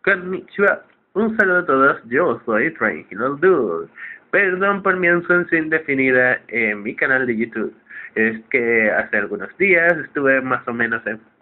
Konnichiwa. Un saludo a todos, yo soy Tranquilo Dude. Perdón por mi ausencia indefinida en mi canal de YouTube. Es que hace algunos días estuve más o menos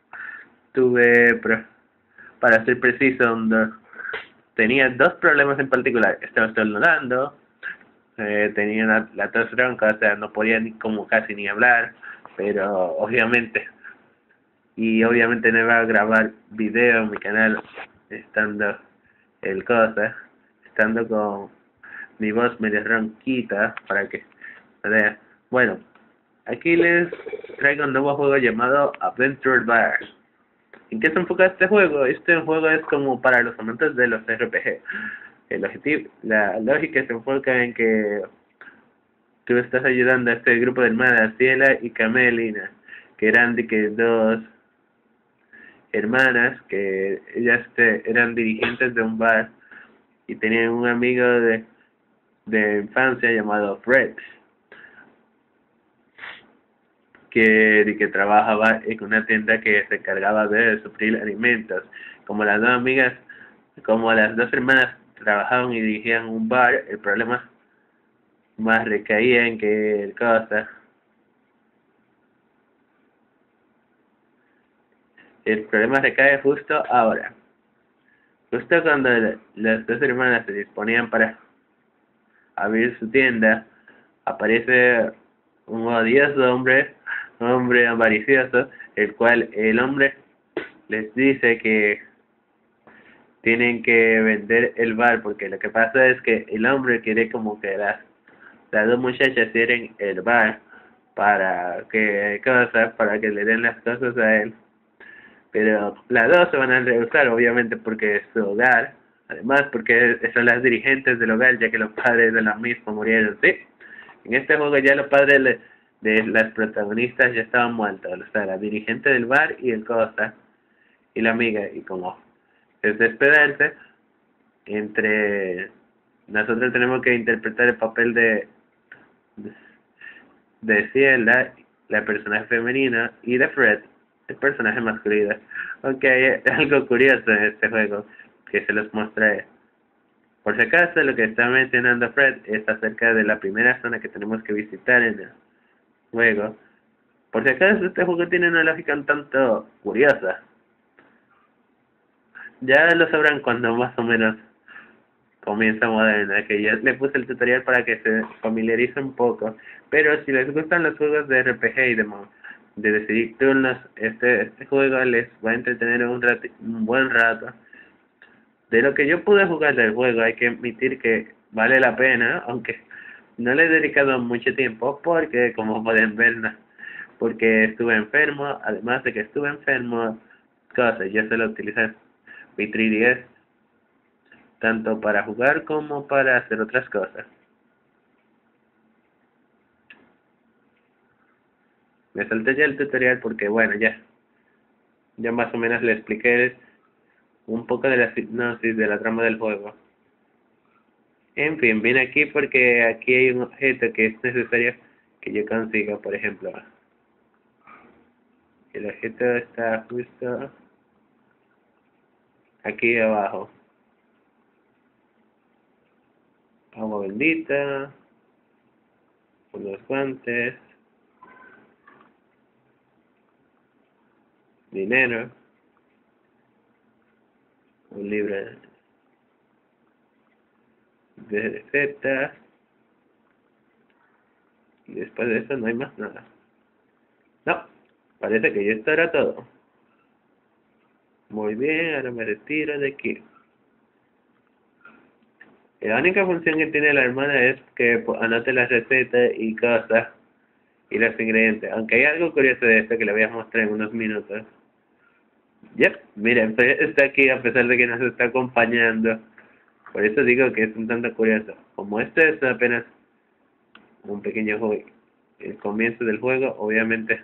para ser preciso, tenía dos problemas en particular. Estaba estornudando, tenía la tos ronca, o sea, no podía ni como casi ni hablar, pero obviamente no iba a grabar video en mi canal estando estando con mi voz medio ronquita para que vean. Bueno, aquí les traigo un nuevo juego llamado Adventure Bar. ¿En qué se enfoca este juego? Este juego es como para los amantes de los RPG. La lógica se enfoca en que tú estás ayudando a este grupo de hermanas, Ciela y Camelina, que eran dos hermanas, que ellas eran dirigentes de un bar y tenían un amigo de infancia llamado Fred, que trabajaba en una tienda que se encargaba de suplir alimentos. Como las dos hermanas trabajaban y dirigían un bar, el problema más recaía en que el problema recae justo ahora. Justo cuando las dos hermanas se disponían para abrir su tienda, aparece un odioso un hombre avaricioso, el cual el hombre les dice que tienen que vender el bar, porque lo que pasa es que el hombre quiere como que las dos muchachas cierren el bar para que le den las cosas a él. Pero las dos se van a rehusar, obviamente, porque es su hogar. Además, porque son las dirigentes del hogar, ya que los padres de la misma murieron, ¿sí? En este juego ya los padres de las protagonistas ya estaban muertos. O sea, la dirigente del bar y y la amiga. Y como es de esperarse, nosotros tenemos que interpretar el papel de Ciela, la personaje femenina, y de Fred, el personaje masculino. Aunque hay algo curioso en este juego que se los mostraré. Por si acaso, lo que está mencionando Fred es acerca de la primera zona que tenemos que visitar en el juego. Por si acaso, este juego tiene una lógica un tanto curiosa. Ya lo sabrán cuando más o menos comienza Moderna, que ya le puse el tutorial para que se familiarice un poco. Pero si les gustan los juegos de RPG y de decidir turnos, este juego les va a entretener un buen rato. De lo que yo pude jugar del juego, hay que admitir que vale la pena, aunque no le he dedicado mucho tiempo, porque como pueden ver, porque estuve enfermo. Además de que estuve enfermo, yo suelo utilizar mi 3DS tanto para jugar como para hacer otras cosas. Me salté ya el tutorial porque bueno, ya más o menos le expliqué un poco de la hipnosis de la trama del juego. En fin, vine aquí porque aquí hay un objeto que es necesario que yo consiga. Por ejemplo, el objeto está justo aquí abajo. Agua bendita, unos guantes, dinero, un libro de recetas, y después de eso no hay más nada. No, parece que ya esto era todo. Muy bien, ahora me retiro de aquí. La única función que tiene la hermana es que anote las recetas y cosas y los ingredientes. Aunque hay algo curioso de esto que le voy a mostrar en unos minutos. Miren, está aquí a pesar de que nos está acompañando. Por eso digo que es un tanto curioso. Como este es apenas un pequeño juego, el comienzo del juego, obviamente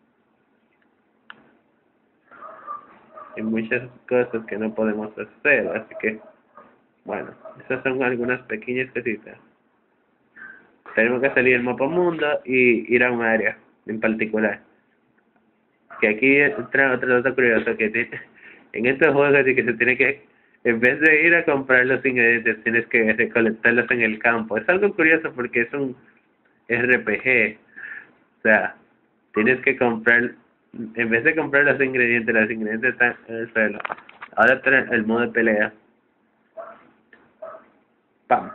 hay muchas cosas que no podemos hacer, así que bueno, esas son algunas pequeñas cositas. Tenemos que salir del mapa mundo y ir a un área en particular. Que aquí entra otro dato curioso, que en estos juegos así que se tiene que En vez de ir a comprar los ingredientes, tienes que recolectarlos en el campo. Es algo curioso porque es un RPG. O sea, tienes que comprar, en vez de comprar los ingredientes están en el suelo. Ahora está el modo de pelea. ¡Pam!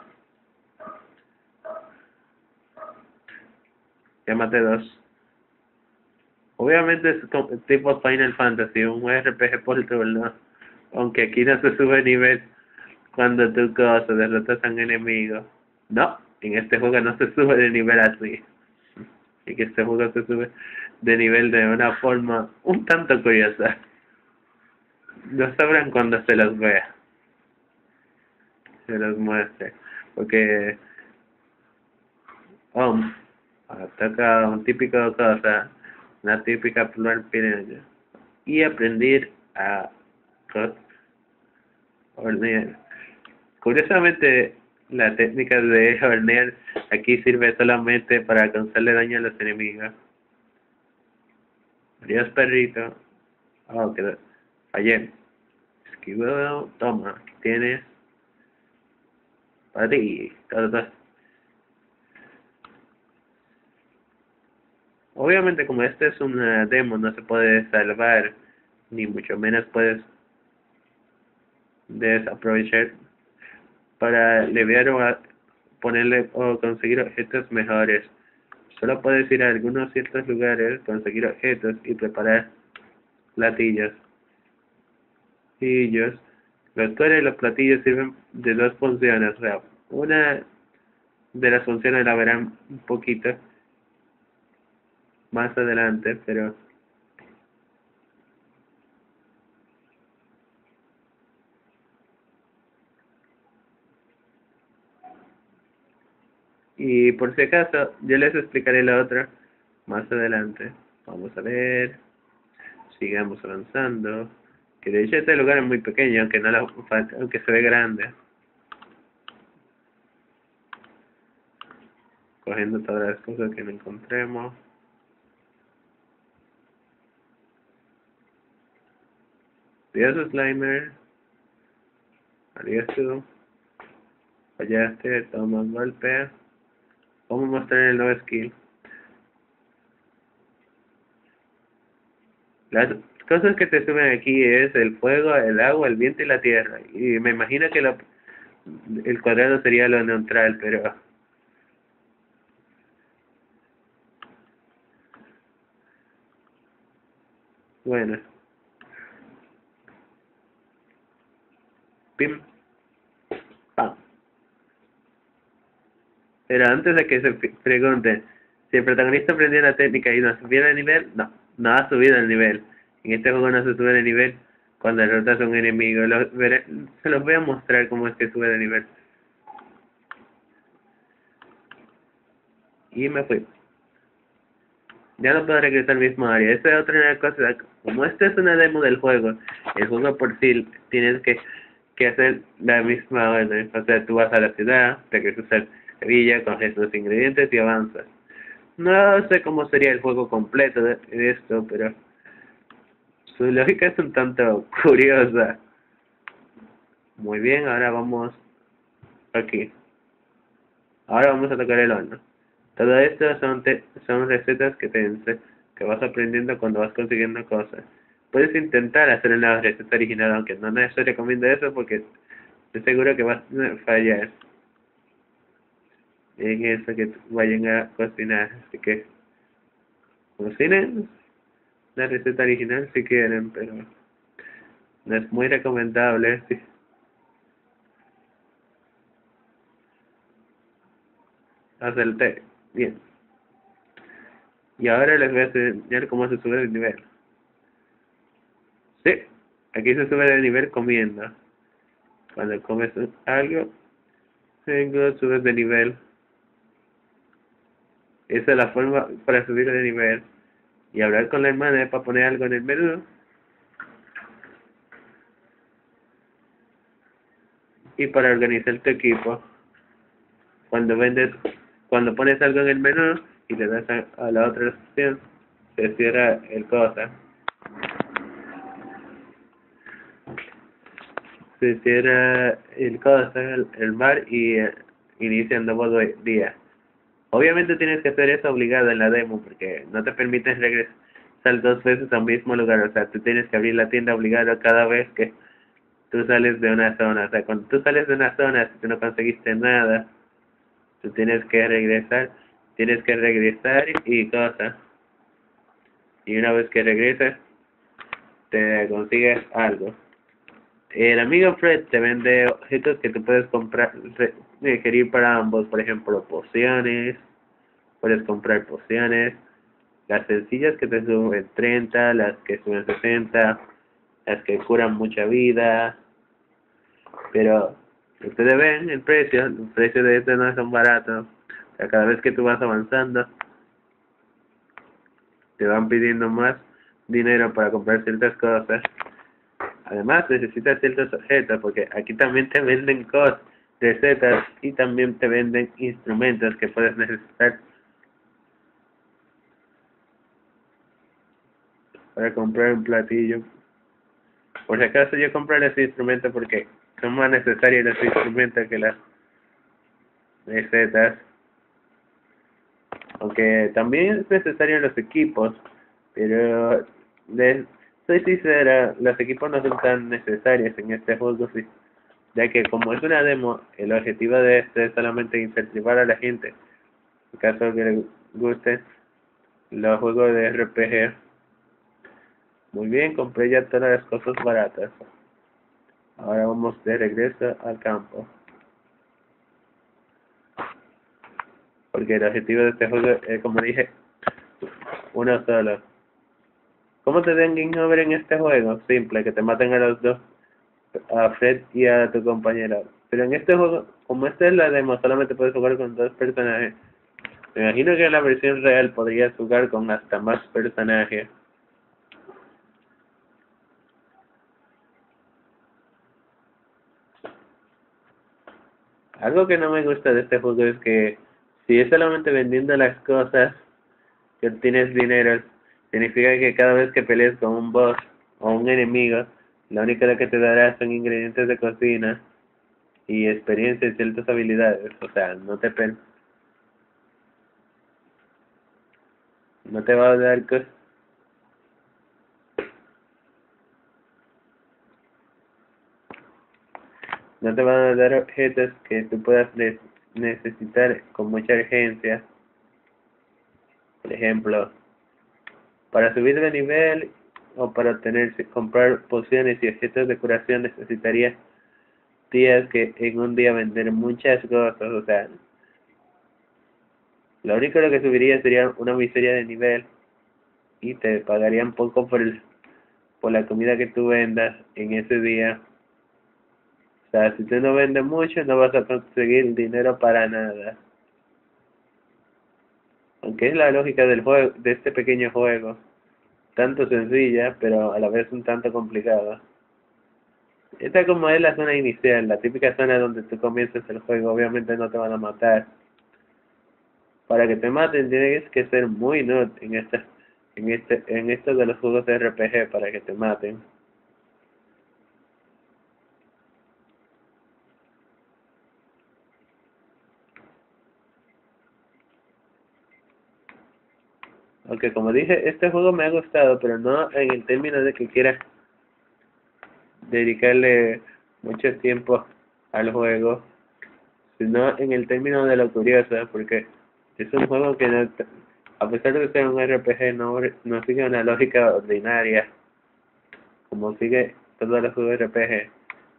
Ya maté 2. Obviamente es tipo Final Fantasy, un RPG por turno. Aunque aquí no se sube nivel cuando tú derrotas a un enemigo. No, en este juego no se sube de nivel así. Y que este juego se sube de nivel de una forma un tanto curiosa. Lo sabrán cuando se los vea. Se los muestre. Porque ataca un típico cosa, una típica flor pireña. Y aprender a hornear. Curiosamente, la técnica de hornear aquí sirve solamente para causarle daño a los enemigos. Adiós, perrito. Oh, quedó. Fallé. Esquivo. Toma, aquí tienes. Para ti. Obviamente, como este es una demo, no se puede salvar, ni mucho menos puedes desaprovechar para leviar o ponerle o conseguir objetos mejores. Solo puedes ir a algunos ciertos lugares, conseguir objetos y preparar platillos. Los cuales los platillos sirven de dos funciones. O sea, una de las funciones la verán un poquito más adelante, pero y por si acaso yo les explicaré la otra más adelante. Vamos a ver, sigamos avanzando. Que de hecho este lugar es muy pequeño, aunque se ve grande. Cogiendo todas las cosas que no encontremos. Adiós, Slimer. Adiós tú. Fallaste, toma un golpe. Vamos a mostrar el nuevo skill. Las cosas que te suben aquí es el fuego, el agua, el viento y la tierra. Y me imagino que el cuadrado sería lo neutral, pero bueno. Pim, pam. Pero antes de que se pregunten si el protagonista aprendió la técnica y no subiera de nivel, no ha subido el nivel. En este juego no se sube de nivel cuando derrotas a un enemigo. Se los voy a mostrar cómo es que sube de nivel. Y me fui. Ya no puedo regresar al mismo área. Esta es otra cosa. Como esta es una demo del juego, el juego por sí tienes que hacer la misma orden. O sea, tú vas a la ciudad, regresas a la villa, coges los ingredientes y avanzas. No sé cómo sería el juego completo de esto, pero su lógica es un tanto curiosa. Muy bien, ahora vamos aquí. Ahora vamos a tocar el horno. Todo esto son recetas que vas aprendiendo cuando vas consiguiendo cosas. Puedes intentar hacer una receta original, aunque no necesariamente recomiendo eso porque estoy seguro que vas a fallar en eso que vayan a cocinar. Así que cocinen la receta original si quieren, pero no es muy recomendable. Sí. Haz el té. Bien. Y ahora les voy a enseñar cómo se sube de nivel. Sí, aquí se sube de nivel comiendo. Cuando comes algo, subes de nivel. Esa es la forma para subir de nivel. Y hablar con la hermana para poner algo en el menú. Y para organizar tu equipo. Cuando pones algo en el menú y le das a la otra opción, se cierra el cosa. se cierra el bar y inicia un nuevo día. Obviamente tienes que hacer eso obligado en la demo porque no te permiten regresar 2 veces al mismo lugar. O sea, tú tienes que abrir la tienda obligado cada vez que tú sales de una zona. O sea, cuando tú sales de una zona, si tú no conseguiste nada, tú tienes que regresar y cosas. Y una vez que regresas, te consigues algo. El amigo Fred te vende objetos que tú puedes comprar, requerir para ambos, por ejemplo, pociones, puedes comprar pociones, las sencillas que te suben 30, las que suben 60, las que curan mucha vida, pero ustedes ven el precio, los precios de estos no son baratos, o sea, cada vez que tú vas avanzando, te van pidiendo más dinero para comprar ciertas cosas. Además, necesitas ciertos objetos, porque aquí también te venden cosas, recetas, y también te venden instrumentos que puedes necesitar para comprar un platillo. Por si acaso yo compré los instrumentos porque son más necesarios los instrumentos que las recetas. Aunque también es necesario los equipos, pero soy sincera, los equipos no son tan necesarios en este juego, sí, ya que como es una demo, el objetivo de este es solamente incentivar a la gente, en caso que les gusten los juegos de RPG. Muy bien, compré ya todas las cosas baratas. Ahora vamos de regreso al campo, porque el objetivo de este juego es, como dije, uno solo. ¿Cómo te den game over en este juego? Simple, que te maten a los dos, a Fred y a tu compañera. Pero en este juego, como esta es la demo, solamente puedes jugar con 2 personajes. Me imagino que en la versión real podrías jugar con hasta más personajes. Algo que no me gusta de este juego es que si es solamente vendiendo las cosas que obtienes dinero, significa que cada vez que pelees con un boss o un enemigo, la única que te dará son ingredientes de cocina y experiencia y ciertas habilidades. O sea, no te va a dar cosas. No te van a dar objetos que tú puedas necesitar con mucha urgencia. Por ejemplo, para subir de nivel o para comprar pociones y objetos de curación necesitarías días que en un día vender muchas cosas. O sea, lo único que subiría sería una miseria de nivel y te pagarían poco por la comida que tú vendas en ese día. O sea, si tú no vendes mucho, no vas a conseguir dinero para nada. Aunque es la lógica del juego, de este pequeño juego, tanto sencilla, pero a la vez un tanto complicada. Esta como es la zona inicial, la típica zona donde tú comienzas el juego, obviamente no te van a matar. Para que te maten tienes que ser muy noob en esto de los juegos de RPG para que te maten. Aunque como dije, este juego me ha gustado, pero no en el término de que quiera dedicarle mucho tiempo al juego, sino en el término de lo curioso, porque es un juego que no, a pesar de ser un RPG, no sigue una lógica ordinaria, como sigue todos los juegos RPG.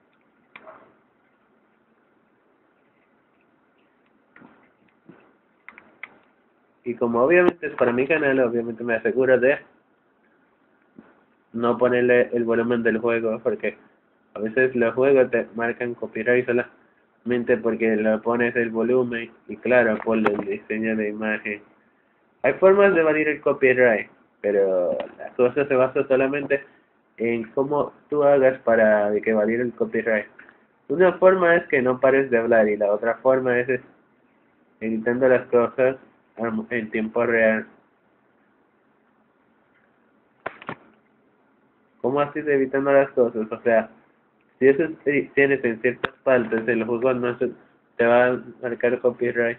Y como obviamente es para mi canal, obviamente me aseguro de no ponerle el volumen del juego, porque a veces los juegos te marcan copyright solamente porque le pones el volumen y claro, por el diseño de imagen. Hay formas de evadir el copyright, pero la cosa se basa solamente en cómo tú hagas para que evadir el copyright. Una forma es que no pares de hablar y la otra forma es editando las cosas en tiempo real. ¿Cómo así de evitando las cosas? O sea, Si eso tienes en ciertas partes, el juego no se te va a marcar copyright.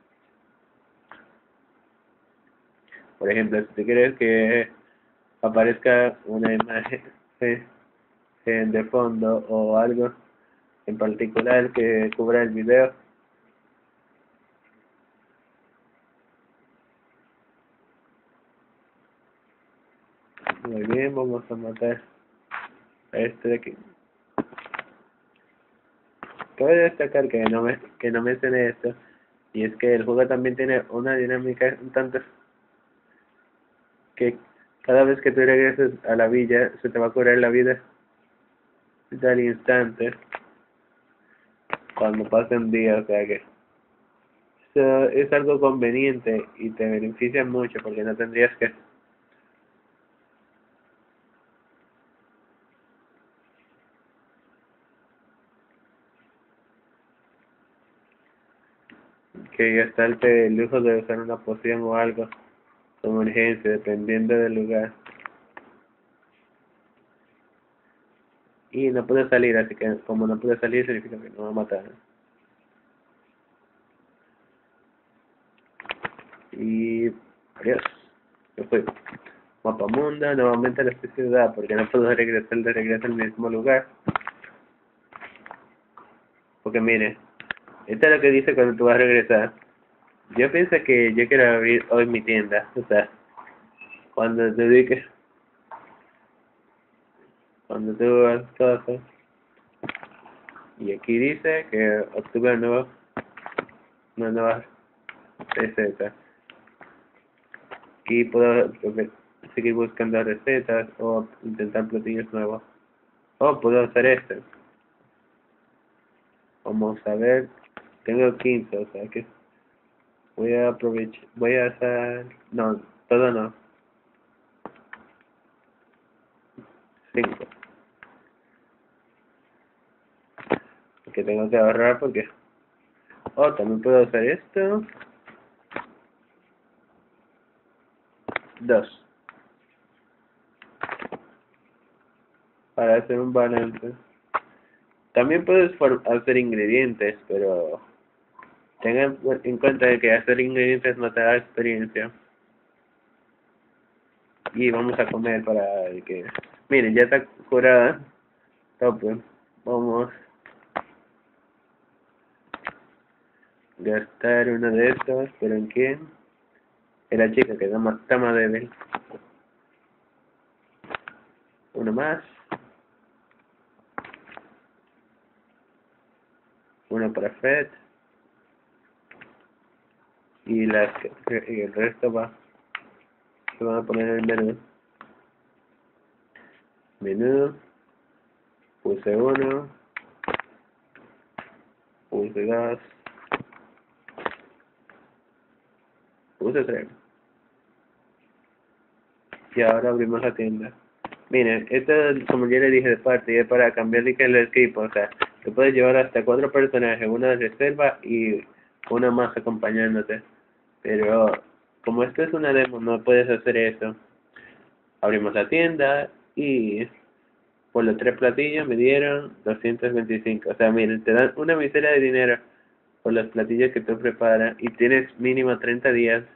Por ejemplo, si tú quieres que aparezca una imagen de fondo o algo en particular que cubra el video, muy bien, vamos a matar a este de aquí. Cabe destacar que no mencioné esto, y es que el juego también tiene una dinámica un tanto que cada vez que tú regreses a la villa se te va a curar la vida al instante cuando pase un día, o sea que eso es algo conveniente y te beneficia mucho porque no tendrías que gastarte el lujo de usar una poción o algo como urgencia, dependiendo del lugar. Y no puede salir, así que como no puede salir significa que no va a matar. Y adiós. Yo fui. Mapa mundo, nuevamente a la ciudad, porque no puedo regresar de regreso al mismo lugar. Porque mire, esto es lo que dice cuando tú vas a regresar. Yo pienso que yo quiero abrir hoy mi tienda, o sea, cuando te dediques, cuando tú hagas cosas. Y aquí dice que obtuve una nueva receta. Y puedo seguir buscando recetas o intentar platillos nuevos. O puedo hacer esto. Vamos a ver, tengo 15, o sea que voy a aprovechar, voy a hacer, no, todo no, 5, porque tengo que ahorrar porque, también puedo hacer esto, 2, para hacer un balance. También puedes hacer ingredientes, pero tengan en cuenta que hacer ingredientes no te da experiencia. Y vamos a comer para que, miren, ya está curada, tope, vamos gastar uno de estos, pero ¿en quién? En la chica que está más débil. Uno más. Uno para Fred. Y el resto se van a poner en el menú. Menú. Puse 1. Puse 2. Puse 3. Y ahora abrimos la tienda. Miren, esto como ya le dije de parte, es para cambiar el equipo, o sea, te puedes llevar hasta 4 personajes, una de reserva y una más acompañándote. Pero como esto es una demo, no puedes hacer eso. Abrimos la tienda y por los 3 platillos me dieron 225. O sea, miren, te dan una miseria de dinero por los platillos que tú preparas y tienes mínimo 30 días.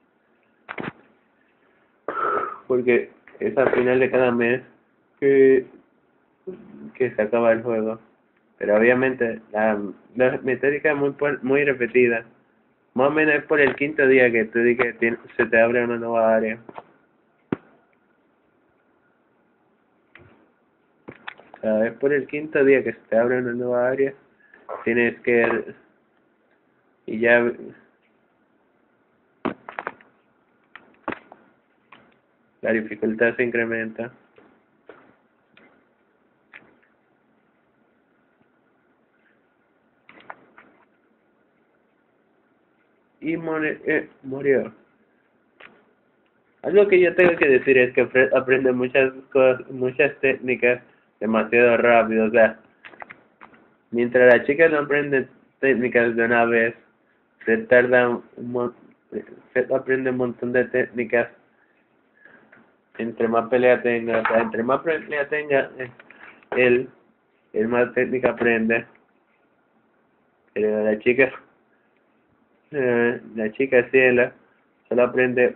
Porque es al final de cada mes que se acaba el juego. Pero obviamente la metódica es muy repetida. Más o menos es por el quinto día que tú dices que se te abre una nueva área. O sea, es por el quinto día que se te abre una nueva área. Tienes que... Y ya... La dificultad se incrementa. Y murió. Algo que yo tengo que decir es que Fred aprende muchas cosas, muchas técnicas demasiado rápido. O sea, mientras la chica no aprende técnicas de una vez, Fred Fred aprende un montón de técnicas. Entre más pelea tenga, o sea, entre más pelea tenga él, el más técnico aprende. Pero la chica Ciela solo aprende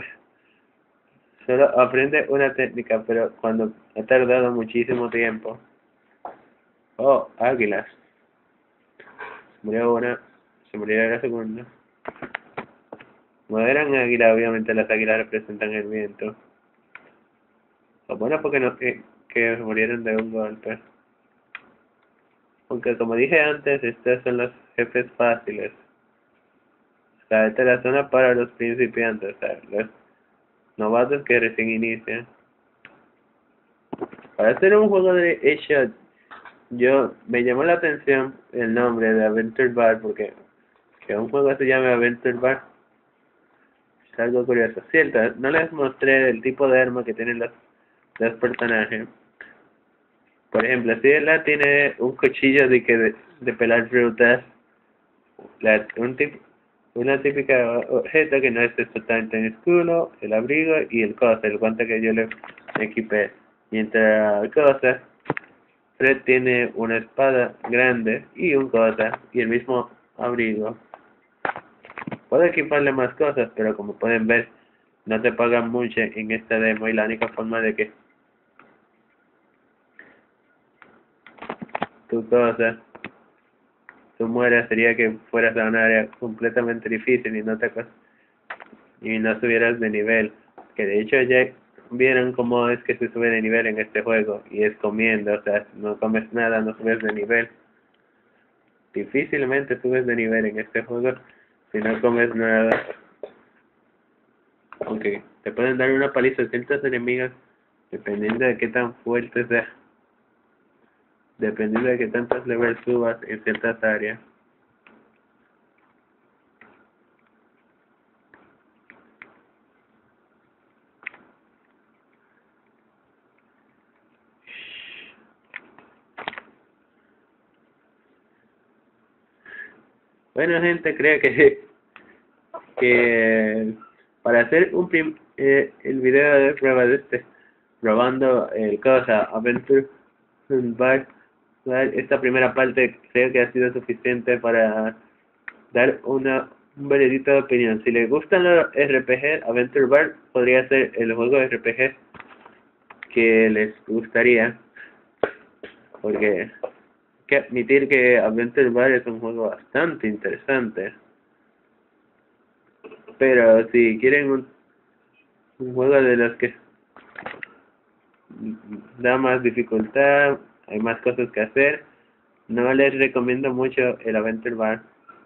una técnica, pero cuando ha tardado muchísimo tiempo. Oh, águilas. Murió una, se murió la segunda. Como eran águilas, obviamente las águilas representan el viento. Lo bueno fue que murieron de un golpe. Aunque como dije antes, estos son los jefes fáciles. O sea, esta es la zona para los principiantes, o sea, los novatos que recién inician. Para hacer un juego de headshot, me llamó la atención el nombre de Adventure Bar, porque que un juego se llame Adventure Bar es algo curioso. Cierto, no les mostré el tipo de arma que tienen los personajes. Por ejemplo, si ella tiene un cuchillo de pelar frutas, una típica objeto que no es exactamente el escudo, el abrigo y el guante que yo le equipé. Mientras Fred tiene una espada grande y un y el mismo abrigo. Puedo equiparle más cosas, pero como pueden ver, no te pagan mucho en esta demo y la única forma de que tú mueras sería que fueras a un área completamente difícil y no subieras de nivel. Que de hecho ya vieron cómo es que se sube de nivel en este juego, y es comiendo, o sea, no comes nada, no subes de nivel. Difícilmente subes de nivel en este juego si no comes nada. Aunque te pueden dar una paliza a ciertos enemigos dependiendo de qué tan fuerte sea. Dependiendo de qué tantos levels subas en ciertas áreas. Bueno, gente, creo que para hacer el video de prueba de probando el Adventure Bar, esta primera parte creo que ha sido suficiente para dar un veredicto de opinión. Si les gustan los RPG, Adventure Bar podría ser el juego de RPG que les gustaría, porque hay que admitir que Adventure Bar es un juego bastante interesante. Pero si quieren un juego de los que da más dificultad, hay más cosas que hacer, no les recomiendo mucho el Adventure Bar.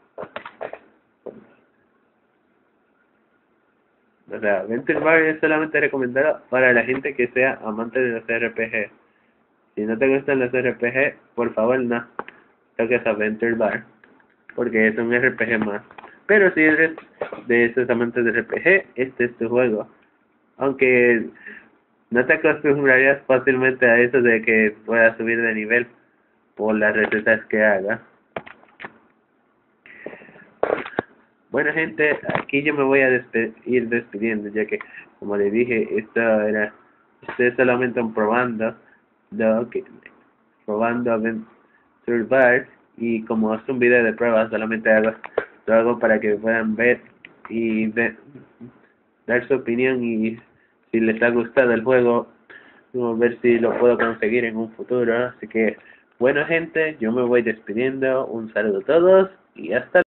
O sea, Adventure Bar es solamente recomendado para la gente que sea amante de los RPG. Si no te gustan los RPG, por favor no toques Adventure Bar, porque es un RPG más. Pero si eres de esos amantes de RPG, este es tu juego. Aunque no te acostumbrarías fácilmente a eso de que puedas subir de nivel por las recetas que haga. Bueno, gente, aquí yo me voy a ir despidiendo, ya que, como les dije, esto es solamente un probando Adventure Bar, y como es un video de prueba, solamente lo hago para que puedan ver y dar su opinión, y si les ha gustado el juego, vamos a ver si lo puedo conseguir en un futuro. Así que, bueno, gente, yo me voy despidiendo. Un saludo a todos y hasta